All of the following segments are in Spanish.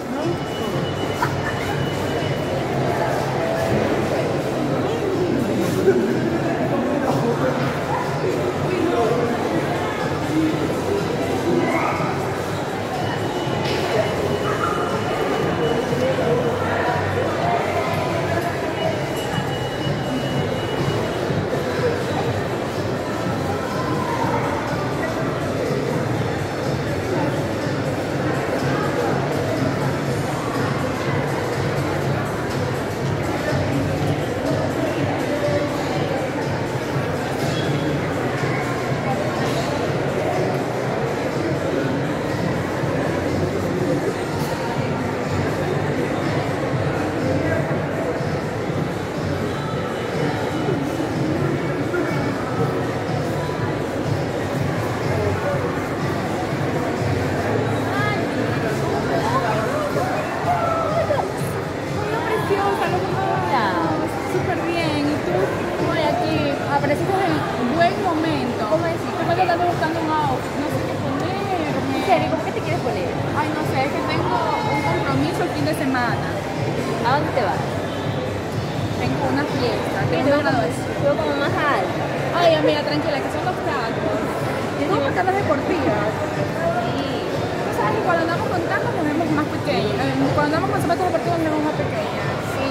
Apareciste en un buen momento. ¿Cómo decir? Te puedo estar buscando un outfit, no sé qué ponerme. ¿En serio? ¿Cómo que te quieres poner? Ay, no sé, es que tengo un compromiso el fin de semana. ¿A dónde te vas? Tengo una fiesta, tengo una graduación. Yo como más alta. Ay, amiga, tranquila, que son los tacos. Tengo patadas deportivas. Sí. Tú sabes que cuando andamos con tacos nos vemos más pequeños. Cuando andamos con zapatos deportivos nos vemos más pequeñas. Sí,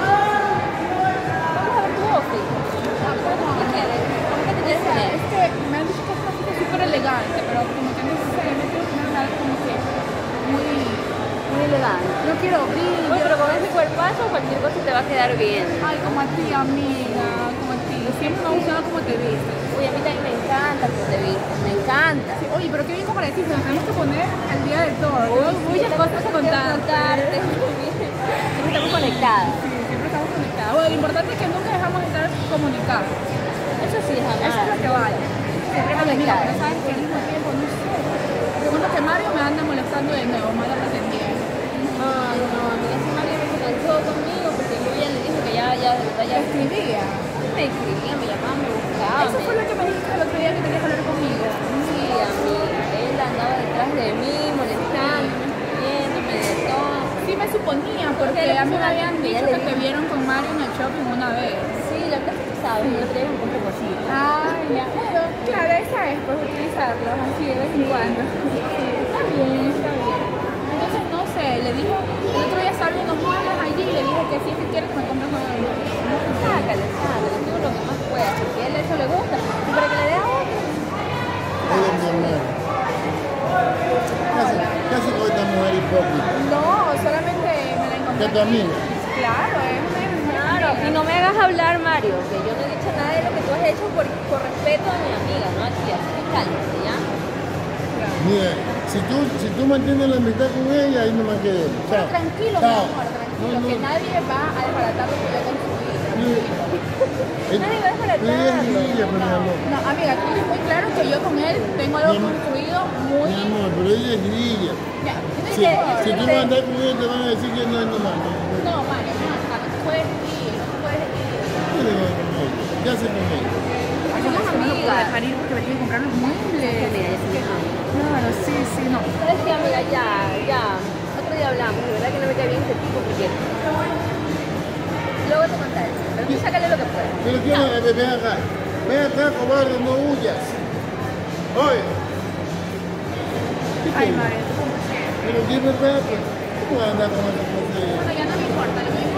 vamos a ver tu outfit. ¿Qué quieres? ¿Cómo que te quieres poner? Es que me han dicho que es una fiesta súper elegante, pero como que no sé, no quiero poner algo como que muy elegante. No quiero brillo. Bueno, pero con ese cuerpazo cualquier cosa te va a quedar bien. Ay, como a ti, amiga, como a ti. Siempre me ha gustado cómo te vistes. Uy, a mí también me encanta cómo te vistes, me encanta. Sí, oye, pero qué bien como decís, nos tenemos que poner al día de todo. Tengo muchas cosas que contarte. Siempre estamos conectadas. Sí, siempre estamos conectadas. Bueno, lo importante es que nunca dejamos de estar comunicados. Eso sí, jamás. Eso es lo que vale. Siempre Ay, amiga, conectadas. pero sabes que al mismo tiempo, no sé. Pregunto que Mario me anda molestando de nuevo, mala pretendiente. Ay, no, amiga, ese Mario me cansó conmigo porque yo ya le dije que ya escribía. Me escribía, me llamaba, me buscaba. Eso fue lo que me dijiste el otro día que querías hablar conmigo. Sí, amiga, él andaba detrás de mí, molestándome, escribiéndome de todo. Sí me suponía, porque a mí me habían dicho que te vieron con Mario en el shopping una vez. Sí, la verdad es que tú sabes, yo traía un compro cositas. Ay, ya. Bueno, claro, esa es, pues utilizarlos así de vez en cuando. Sí, está bien, está bien. Entonces, no sé, le dijo, el otro día salió unos muebles allí y le dije que si es que quieres me compres uno de ellos. Sácale, todo lo que más pueda, porque a él eso le gusta, y para que le dé a otro. Hola, mi amor. ¿Qué hace con esta mujer hipócrita? No, solamente me la encontré. ¿Es tu amiga? Claro, es una de mis mejores Claro, amigas. y no me hagas hablar, Mario, que yo no he dicho nada de lo que tú has hecho por respeto a mi amiga, ¿no? Aquí, así que cálmate, ¿ya? Mira, si tú mantienes la amistad con ella, ahí no me quedé. Pero Chao. tranquilo, mi Chao. amor, tranquilo, No, no. que nadie va a desbaratar lo que yo he construido. Nadie va a desbaratarlo. Ella, pero mi amor. No, amiga, tú tienes muy claro que yo con él tengo algo Mi amor. construido muy... Mi amor, pero ella es grilla. Ya, Si tú vas a andar con ella, te van a decir que no es normal. No, Mario, no puedes ir, no puedes ir. ¿Qué hace con ella? Somos amigas. Dejar ir porque me tienen que comprar los muebles. Claro, sí, sí, no. ¿Sabes qué, amiga? Ya. Otro día hablamos, de verdad que no me cae bien este tipo porque... Luego te contaré, pero tú sácale lo que puedas. Pero ven acá. Ven acá, cobarde, no huyas. Oye. Ay, Mario, tú como siempre. Pero dime, ¿cómo vas a andar con esa cosa? Bueno, ya no me importa, lo que me